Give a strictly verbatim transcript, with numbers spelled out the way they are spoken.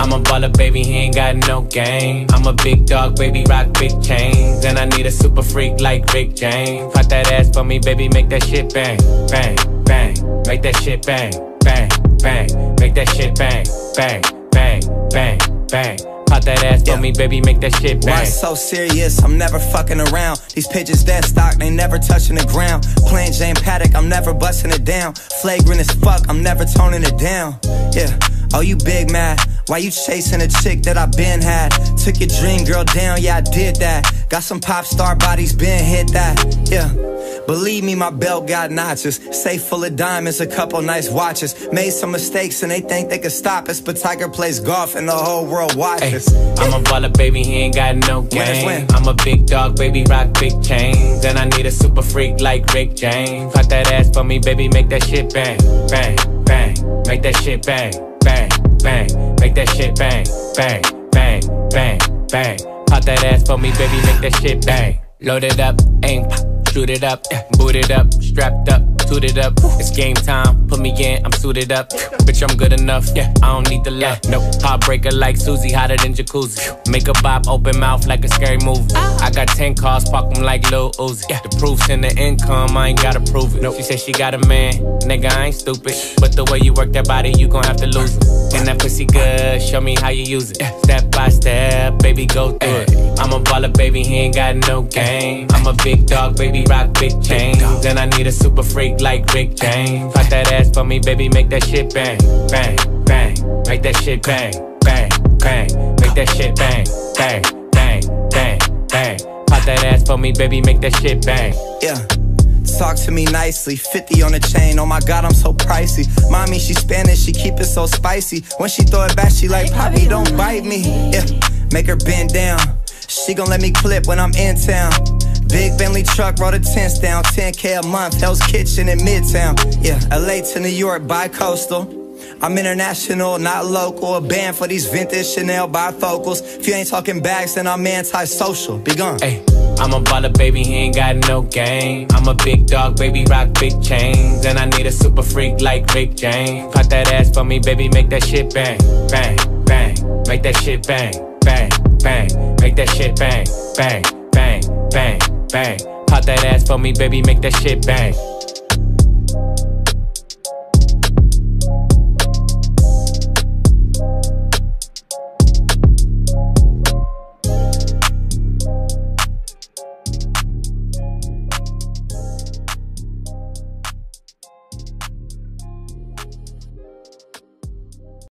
I'm a baller, baby, he ain't got no game. I'm a big dog, baby, rock big chains. And I need a super freak like Rick James. Pop that ass for me, baby, make that shit bang, bang, bang. Make that shit bang, bang, bang. Make that shit bang, bang, bang, bang, bang. Pop that ass for yeah. me, baby, make that shit bang. Why so serious? I'm never fucking around. These pitches dead stock, they never touching the ground. Playing Jane Paddock, I'm never busting it down. Flagrant as fuck, I'm never toning it down. Yeah, oh you big mad? Why you chasing a chick that I been had? Took your dream girl down, yeah I did that. Got some pop star bodies, been hit that. Yeah, believe me, my belt got notches. Safe full of diamonds, a couple nice watches. Made some mistakes and they think they could stop us, but Tiger plays golf and the whole world watches. Ay, I'm a baller, baby, he ain't got no game. I'm a big dog, baby, rock big chains. And I need a super freak like Rick James. Pop that ass for me, baby, make that shit bang, bang, bang. Make that shit bang, bang, bang. Make that shit bang, bang, bang, bang, bang. Pop that ass for me, baby, make that shit bang. Load it up, aim, shoot it up, boot it up, strapped up, toot it up. It's game time, put me in, I'm suited up. Bitch, I'm good enough, yeah, I don't need the love. No, heartbreaker like Susie, hotter than jacuzzi. Make a bop, open mouth like a scary movie. I got ten cars, park them like Lil Uzi. The proof's in the income, I ain't gotta prove it. She said she got a man, nigga, I ain't stupid. But the way you work that body, you gon' have to lose it. And that pussy good, show me how you use it. Step by step, baby, go through it. I'm a baller, baby, he ain't got no game. I'm a big dog, baby, rock big chains. And I need a super freak like Rick James. Pop that ass for me, baby, make that shit bang, bang, bang. Make that shit bang, bang, bang. Make that shit bang, bang, bang, bang, bang. Pop that ass for me, baby, make that shit bang. Yeah. Talk to me nicely, fifty on the chain, oh my god I'm so pricey. Mommy, she Spanish, she keep it so spicy. When she throw it back, she like, Poppy, don't bite me. Yeah, make her bend down. She gon' let me clip when I'm in town. Big Bentley truck, roll the tents down. ten K a month, Hell's Kitchen in Midtown. Yeah, L A to New York, bi-coastal. I'm international, not local. A band for these vintage Chanel bifocals. If you ain't talking bags, then I'm anti-social. Be gone. Ay, I'm a baller, baby, he ain't got no game. I'm a big dog, baby, rock big chains. And I need a super freak like Rick James. Pop that ass for me, baby, make that shit bang, bang, bang. Make that shit bang, bang, bang. Make that shit bang, bang, bang, bang, bang. Pop that ass for me, baby, make that shit bang.